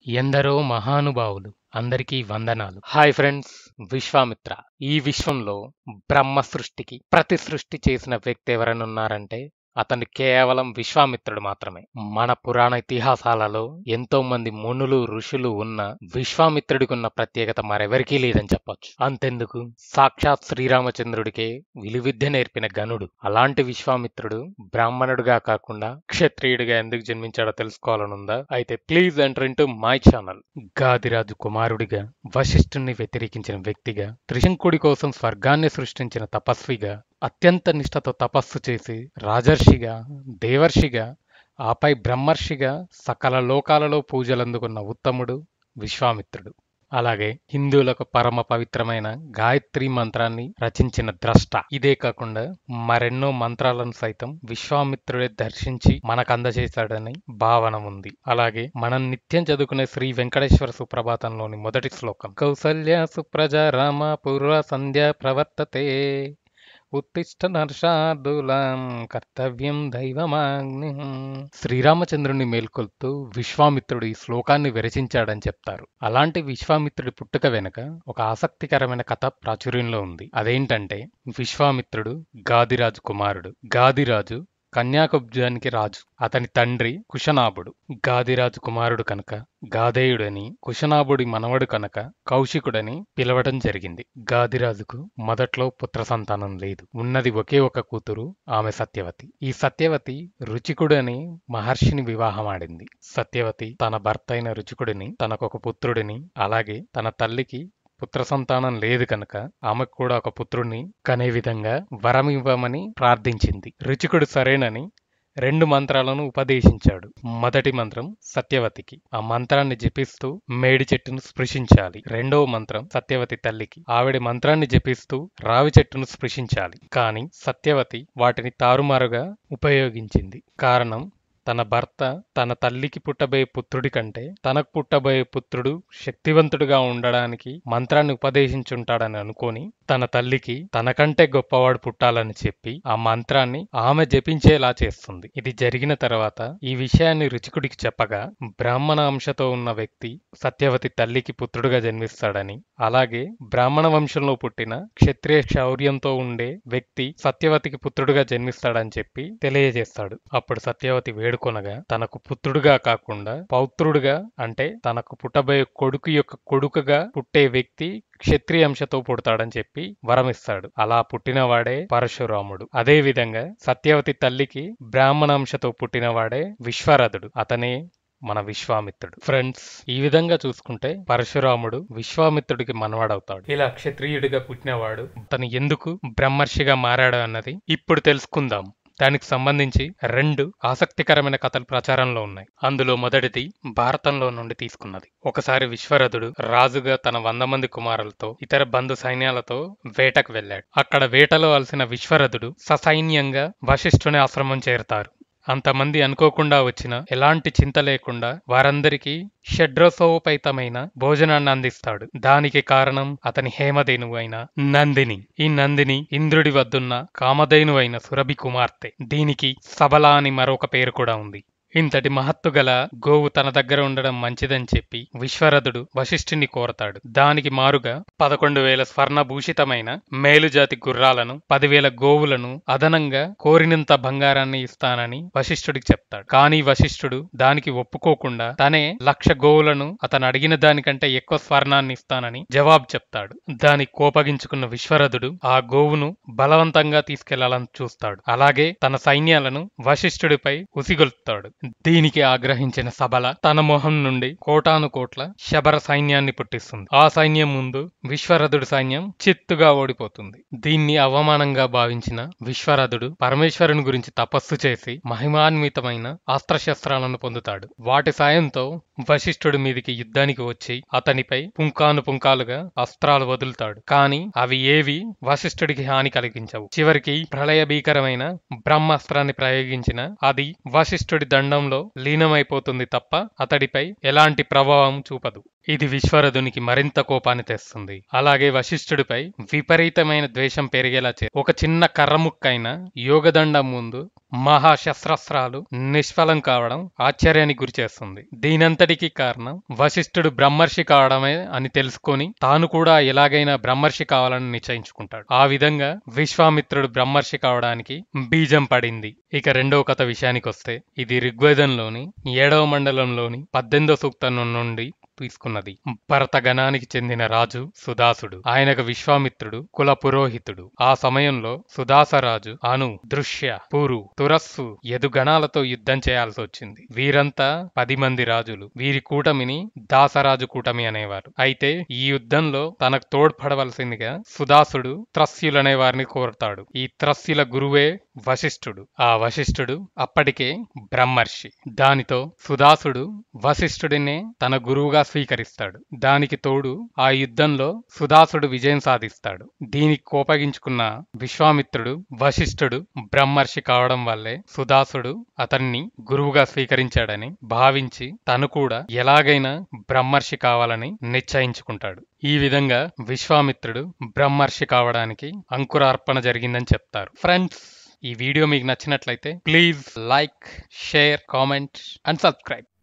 ఎందరో మహానుభావులు అందరికీ వందనాలు. Hi friends, Vishwamitra. ఈ విశ్వంలో బ్రహ్మ సృష్టికి ప్రతి సృష్టి చేసిన వ్యక్తి ఎవరైనా ఉన్నారంటే అతను కేవలం విశ్వామిత్రుడు మాత్రమే. మన పురాణ ఇతిహాసాలలో ఎంతో మంది మునులు ఋషులు ఉన్న విశ్వామిత్రుడికి ఉన్న ప్రత్యేకత మరెవరికీ లేదని చెప్పొచ్చు. అంతెందుకు, సాక్షాత్ శ్రీరామచంద్రుడికే విలువిద్య నేర్పిన గనుడు. అలాంటి విశ్వామిత్రుడు బ్రాహ్మణుడిగా కాకుండా క్షత్రియుడిగా ఎందుకు జన్మించాడో తెలుసుకోవాలనుందా? అయితే please enter into my channel. Gadiraju కుమారుడిగా, వశిష్ఠుణ్ణి వ్యతిరేకించిన వ్యక్తిగా, త్రిశంకుడి కోసం స్వర్గాన్ని సృష్టించిన తపస్విగా, అత్యంత నిష్ఠతో తపస్సు చేసి రాజర్షిగా, దేవర్షిగా, ఆపై బ్రహ్మర్షిగా సకల లోకాలలో పూజలందుకున్న ఉత్తముడు విశ్వామిత్రుడు. అలాగే హిందువులకు పరమ పవిత్రమైన గాయత్రి మంత్రాన్ని రచించిన ద్రష్ట. ఇదే కాకుండా మరెన్నో మంత్రాలను సైతం విశ్వామిత్రుడే దర్శించి మనకు అందజేశాడని భావన ఉంది. అలాగే మనం నిత్యం చదువుకునే శ్రీ వెంకటేశ్వర సుప్రభాతంలోని మొదటి శ్లోకం, కౌసల్య సుప్రజ రామ పూర్వ సంధ్య ప్రవర్తతే ఉత్తిష్ట నర్షార్దులం కర్తవ్యం దైవమాగ్ని. శ్రీరామచంద్రుని మేల్కొల్తూ విశ్వామిత్రుడు ఈ శ్లోకాన్ని విరచించాడని చెప్తారు. అలాంటి విశ్వామిత్రుడి పుట్టుక వెనుక ఒక ఆసక్తికరమైన కథ ప్రాచుర్యంలో ఉంది. అదేంటంటే, విశ్వామిత్రుడు గాదిరాజు కుమారుడు. గాదిరాజు కన్యాకుబ్జానికి రాజు. అతని తండ్రి కుశనాభుడు. గాదిరాజు కుమారుడు కనుక గాధేయుడని, కుశనాభుడి మనవడు కనుక కౌశికుడని పిలవటం జరిగింది. గాదిరాజుకు మొదట్లో పుత్ర సంతానం లేదు. ఉన్నది ఒకే ఒక కూతురు, ఆమె సత్యవతి. ఈ సత్యవతి రుచికుడని మహర్షిని వివాహమాడింది. సత్యవతి తన భర్త అయిన రుచికుడిని, తనకొక పుత్రుడిని, అలాగే తన తల్లికి పుత్ర సంతానం లేదు కనుక ఆమెకు కూడా ఒక పుత్రుణ్ణి కనే విధంగా వరం ఇవ్వమని ప్రార్థించింది. రుచికుడు సరేనని 2 మంత్రాలను ఉపదేశించాడు. మొదటి మంత్రం సత్యవతికి, ఆ మంత్రాన్ని జపిస్తూ మేడి చెట్టును స్పృశించాలి. రెండవ మంత్రం సత్యవతి తల్లికి, ఆవిడ మంత్రాన్ని జపిస్తూ రావి చెట్టును స్పృశించాలి. కానీ సత్యవతి వాటిని తారుమారుగా ఉపయోగించింది. కారణం, తన భర్త తన తల్లికి పుట్టబోయే పుత్రుడి కంటే తనకు పుట్టబోయే పుత్రుడు శక్తివంతుడిగా ఉండడానికి మంత్రాన్ని ఉపదేశించుంటాడని అనుకొని తన తల్లికి తనకంటే గొప్పవాడు పుట్టాలని చెప్పి ఆ మంత్రాన్ని ఆమె జపించేలా చేస్తుంది. ఇది జరిగిన తర్వాత ఈ విషయాన్ని రుచికుడికి చెప్పగా, బ్రాహ్మణ అంశతో ఉన్న వ్యక్తి సత్యవతి తల్లికి పుత్రుడుగా జన్మిస్తాడని, అలాగే బ్రాహ్మణ వంశంలో పుట్టిన క్షత్రియ శౌర్యంతో ఉండే వ్యక్తి సత్యవతికి పుత్రుడుగా జన్మిస్తాడని చెప్పి తెలియజేస్తాడు. అప్పుడు సత్యవతి వేడుకొనగా, తనకు పుత్రుడుగా కాకుండా పౌత్రుడుగా, అంటే తనకు పుట్టబోయే కొడుకు యొక్క కొడుకుగా పుట్టే వ్యక్తి క్షత్రియ అంశతో పుడతాడని చెప్పి వరమిస్తాడు. అలా పుట్టినవాడే పరశురాముడు. అదే విధంగా సత్యవతి తల్లికి బ్రాహ్మణ అంశతో పుట్టినవాడే విశ్వరథుడు. అతనే మన విశ్వామిత్రుడు. ఫ్రెండ్స్, ఈ విధంగా చూసుకుంటే పరశురాముడు విశ్వామిత్రుడికి మనవాడవుతాడు. ఇలా క్షత్రియుడిగా పుట్టినవాడు తను ఎందుకు బ్రహ్మర్షిగా మారాడు అన్నది ఇప్పుడు తెలుసుకుందాం. దానికి సంబంధించి 2 ఆసక్తికరమైన కథలు ప్రచారంలో ఉన్నాయి. అందులో మొదటిది భారతంలో నుండి తీసుకున్నది. ఒకసారి విశ్వరథుడు రాజుగా తన 100 మంది కుమారులతో ఇతర బంధు సైన్యాలతో వేటకు వెళ్ళాడు. అక్కడ వేటలో అలసిన విశ్వరథుడు ససైన్యంగా వశిష్ఠుని ఆశ్రమం చేరుతారు. అంతమంది అనుకోకుండా వచ్చిన, ఎలాంటి చింత లేకుండా వారందరికీ షడ్రసోపేతమైన భోజనాన్ని అందిస్తాడు. దానికి కారణం అతని హేమధేనువు అయిన నందిని. ఈ నందిని ఇంద్రుడి వద్దున్న కామధేనువు అయిన సురభి కుమార్తె. దీనికి సబల అని మరొక పేరు కూడా ఉంది. ఇంతటి మహత్తు గల గోవు తన దగ్గర ఉండడం మంచిదని చెప్పి విశ్వరథుడు వశిష్ఠుని కోరతాడు. దానికి మారుగా 11,000 స్వర్ణభూషితమైన మేలుజాతి గుర్రాలను, 10,000 గోవులను, అదనంగా కోరినంత బంగారాన్ని ఇస్తానని వశిష్ఠుడికి చెప్తాడు. కానీ వశిష్ఠుడు దానికి ఒప్పుకోకుండా తనే 1,00,000 గోవులను, అతను అడిగిన దానికంటే ఎక్కువ స్వర్ణాన్ని ఇస్తానని జవాబు చెప్తాడు. దానికి కోపగించుకున్న విశ్వరథుడు ఆ గోవును బలవంతంగా తీసుకెళ్లాలని చూస్తాడు. అలాగే తన సైన్యాలను వశిష్ఠుడిపై ఉసిగొల్పుతాడు. దీనికి ఆగ్రహించిన సబల తన మొహం నుండి కోటాను కోట్ల శబర సైన్యాన్ని పుట్టిస్తుంది. ఆ సైన్యం ముందు విశ్వరథుడి సైన్యం చిత్తుగా ఓడిపోతుంది. దీన్ని అవమానంగా భావించిన విశ్వరథుడు పరమేశ్వరుని గురించి తపస్సు చేసి మహిమాన్వితమైన అస్త్రశస్త్రాలను పొందుతాడు. వాటి సాయంతో వశిష్ఠుడి మీదికి యుద్ధానికి వచ్చి అతనిపై పుంకాలుగా అస్త్రాలు వదులుతాడు. కానీ అవి ఏవి వశిష్ఠుడికి హాని కలిగించవు. చివరికి ప్రళయ భీకరమైన బ్రహ్మాస్త్రాన్ని ప్రయోగించిన అది వశిష్ఠుడి దండంలో లీనమైపోతుంది తప్ప అతడిపై ఎలాంటి ప్రభావం చూపదు. ఇది విశ్వరథునికి మరింత కోపాన్ని తెస్తుంది. అలాగే వశిష్ఠుడిపై విపరీతమైన ద్వేషం పెరిగేలా ఒక చిన్న కర్రముక్కైన యోగదండం ముందు మహాశస్త్రాలు నిష్ఫలం కావడం ఆశ్చర్యానికి గురిచేస్తుంది. దీనంతటికీ కారణం వశిష్ఠుడు బ్రహ్మర్షి కావడమే అని తెలుసుకొని తాను కూడా ఎలాగైనా బ్రహ్మర్షి కావాలని నిశ్చయించుకుంటాడు. ఆ విధంగా విశ్వామిత్రుడు బ్రహ్మర్షి కావడానికి బీజం పడింది. ఇక రెండవ కథ విషయానికి వస్తే ఇది ఋగ్వేదంలోని 7వ మండలంలోని 18వ సూక్తం నుండి తీసుకున్నది. భరతగణానికి చెందిన రాజు సుదాసుడు. ఆయనకు విశ్వామిత్రుడు కుల పురోహితుడు. ఆ సమయంలో సుదాసరాజు అను, దృశ్య, పురు, తురస్సు యదుగణాలతో యుద్ధం చేయాల్సి వచ్చింది. వీరంతా 10 మంది రాజులు. వీరి కూటమిని దాసరాజు కూటమి అనేవారు. అయితే ఈ యుద్ధంలో తనకు తోడ్పడవలసిందిగా సుదాసుడు త్రస్యులనే వారిని కోరతాడు. ఈ త్రస్యుల గురువే వశిష్ఠుడు. ఆ వశిష్ఠుడు అప్పటికే బ్రహ్మర్షి. దానితో సుదాసుడు వశిష్ఠుడినే తన గురువుగా స్వీకరిస్తాడు. దానికి తోడు ఆ యుద్ధంలో సుదాసుడు విజయం సాధిస్తాడు. దీనికి కోపగించుకున్న విశ్వామిత్రుడు వశిష్ఠుడు బ్రహ్మర్షి కావడం వల్లే సుదాసుడు అతన్ని గురువుగా స్వీకరించాడని భావించి తను కూడా ఎలాగైనా బ్రహ్మర్షి కావాలని నిశ్చయించుకుంటాడు. ఈ విధంగా విశ్వామిత్రుడు బ్రహ్మర్షి కావడానికి అంకురార్పణ జరిగిందని చెప్తారు. ఫ్రెండ్స్, ఈ వీడియో మీకు నచ్చినట్లయితే please like, share, comment and subscribe.